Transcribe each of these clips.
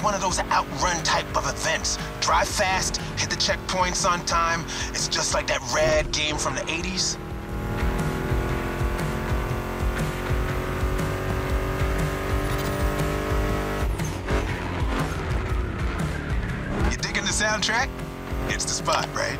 It's one of those outrun type of events. Drive fast, hit the checkpoints on time. It's just like that rad game from the 80s. You digging the soundtrack? It's the spot, right?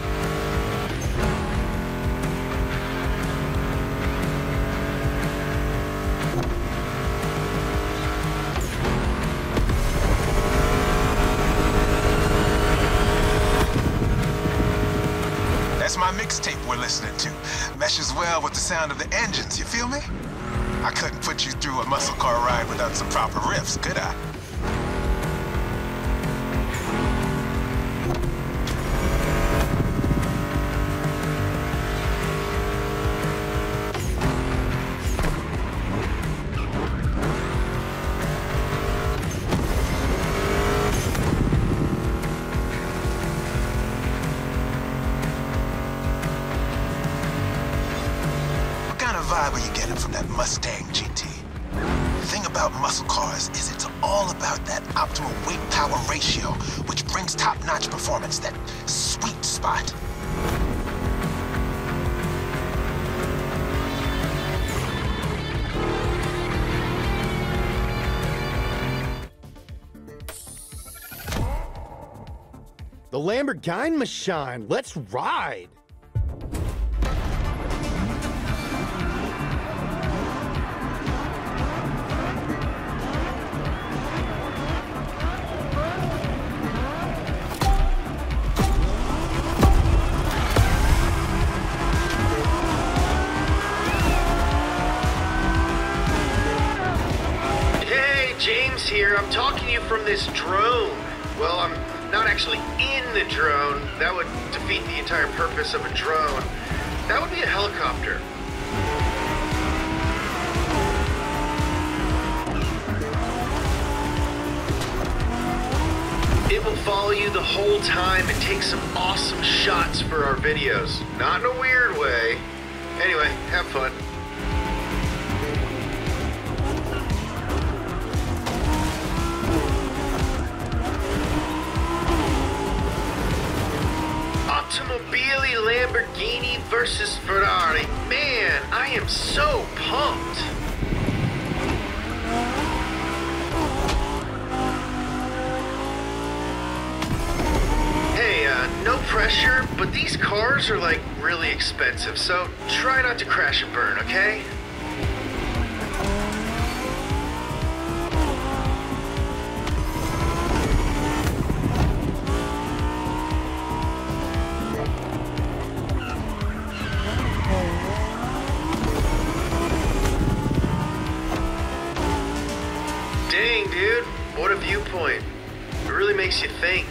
That's my mixtape we're listening to. Meshes well with the sound of the engines, you feel me? I couldn't put you through a muscle car ride without some proper riffs, could I? Vibe are you getting from that Mustang GT? The thing about muscle cars is it's all about that optimal weight-power ratio, which brings top-notch performance, that sweet spot. The Lamborghini machine, let's ride! James here. I'm talking to you from this drone. Well, I'm not actually in the drone. That would defeat the entire purpose of a drone. That would be a helicopter. It will follow you the whole time and take some awesome shots for our videos. Not in a weird way. Anyway, have fun. Automobili Lamborghini versus Ferrari. Man, I am so pumped. Hey, no pressure, but these cars are like really expensive, so try not to crash and burn, okay? Dang, dude, what a viewpoint. It really makes you think.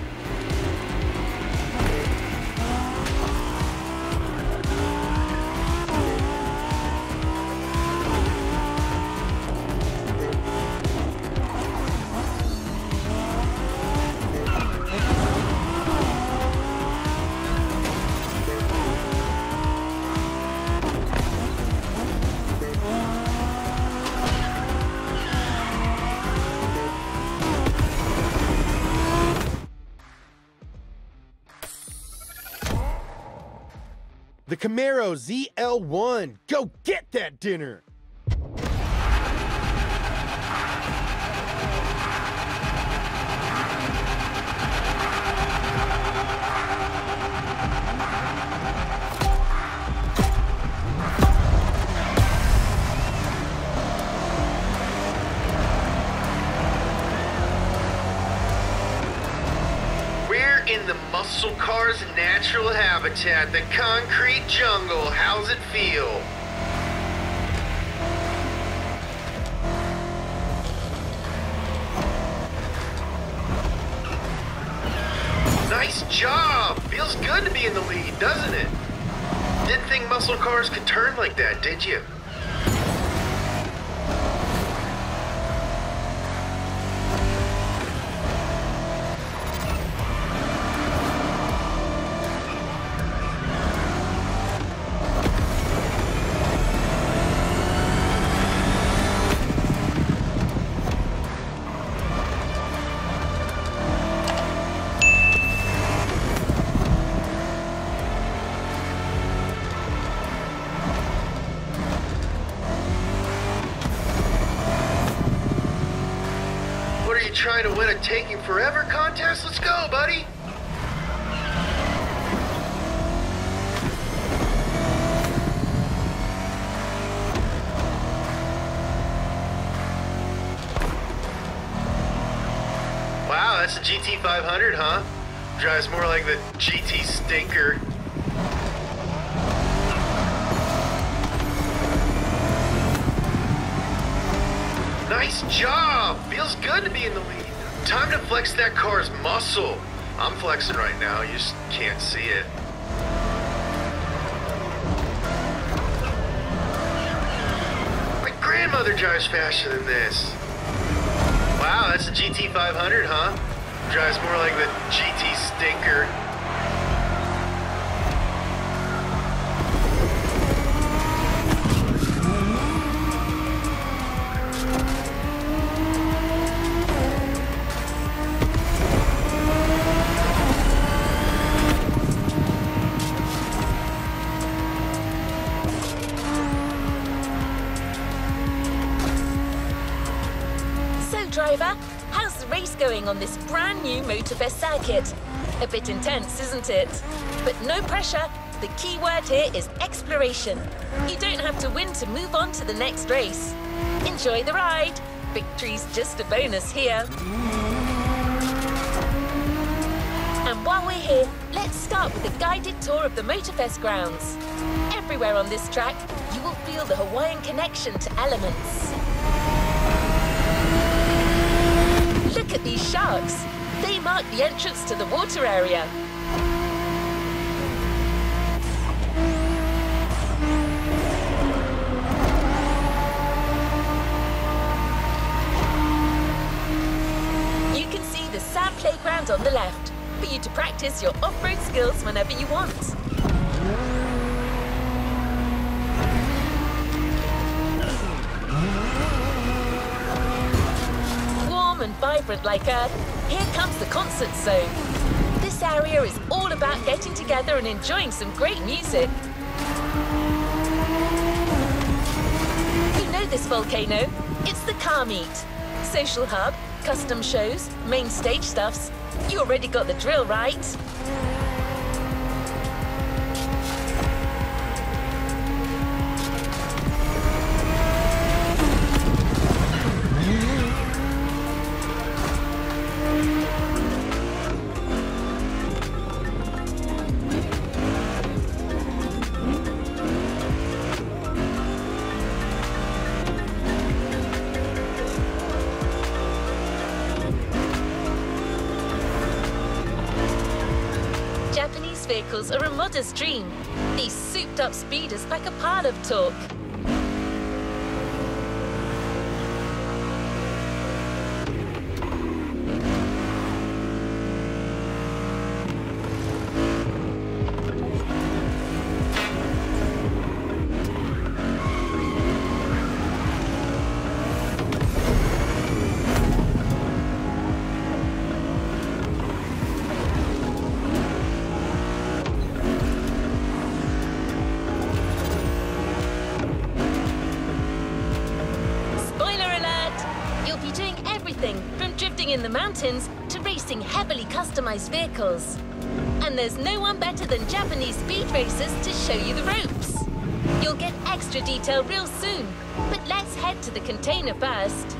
The Camaro ZL1, go get that dinner! In the muscle car's natural habitat, the concrete jungle. How's it feel? Nice job! Feels good to be in the lead, doesn't it? Didn't think muscle cars could turn like that, did you? trying to win a Taking Forever contest? Let's go, buddy! Wow, that's a GT500, huh? Drives more like the GT Stinker. Nice job! Feels good to be in the lead. Time to flex that car's muscle. I'm flexing right now, you just can't see it. My grandmother drives faster than this. Wow, that's a GT500, huh? Drives more like the GT Stinker. Driver, how's the race going on this brand new Motorfest circuit? A bit intense, isn't it? But no pressure. The key word here is exploration. You don't have to win to move on to the next race. Enjoy the ride. Victory's just a bonus here. And while we're here, let's start with a guided tour of the Motorfest grounds. Everywhere on this track, you will feel the Hawaiian connection to elements. Look at these sharks. They mark the entrance to the water area. You can see the sand playground on the left for you to practice your off-road skills whenever you want. And vibrant like Earth, here comes the concert zone. This area is all about getting together and enjoying some great music. You know this volcano? It's the Car Meet. Social hub, custom shows, main stage stuffs. You already got the drill, right? Japanese vehicles are a modest dream. These souped-up speeders pack a pile of torque. From drifting in the mountains to racing heavily customized vehicles. And there's no one better than Japanese speed racers to show you the ropes. You'll get extra detail real soon, but let's head to the container first.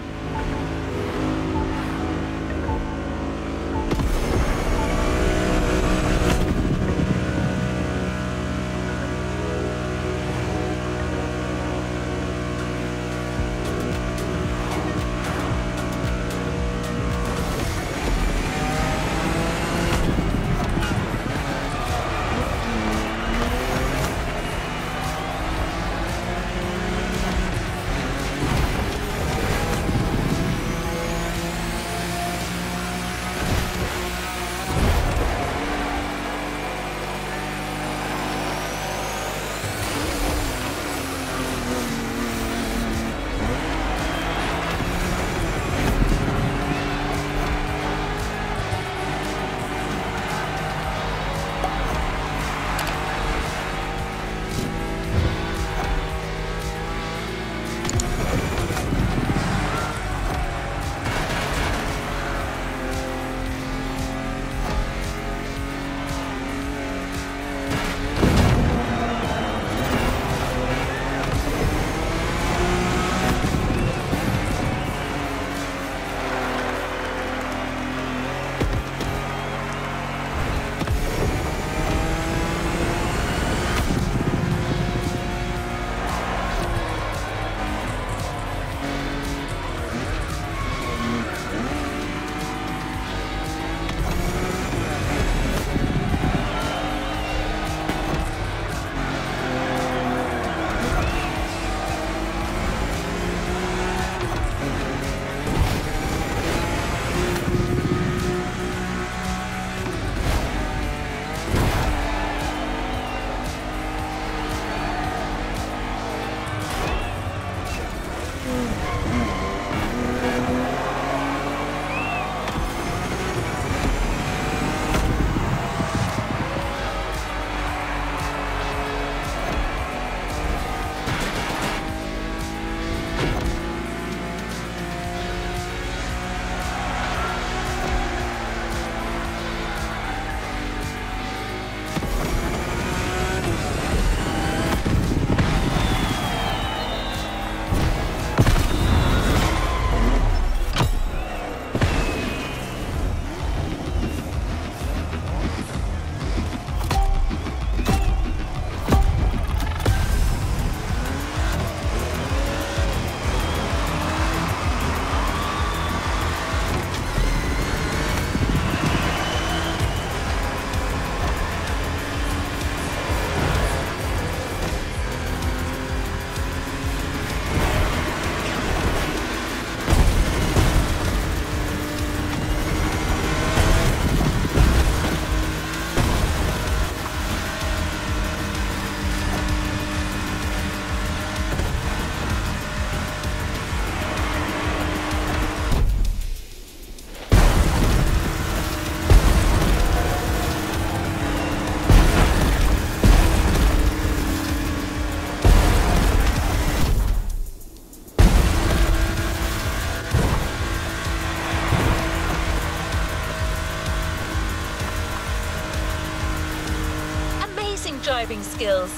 driving skills.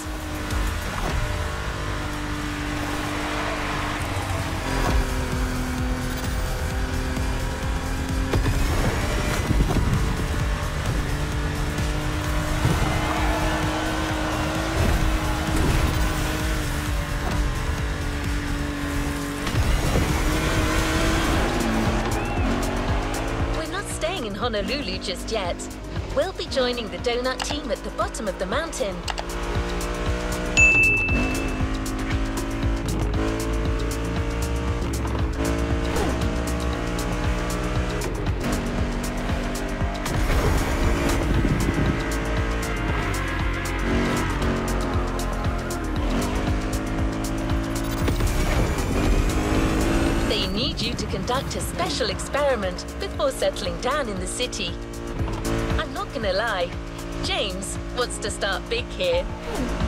In Honolulu just yet. We'll be joining the donut team at the bottom of the mountain. They need you to conduct a special experiment before settling down in the city. I'm not gonna lie, James wants to start big here.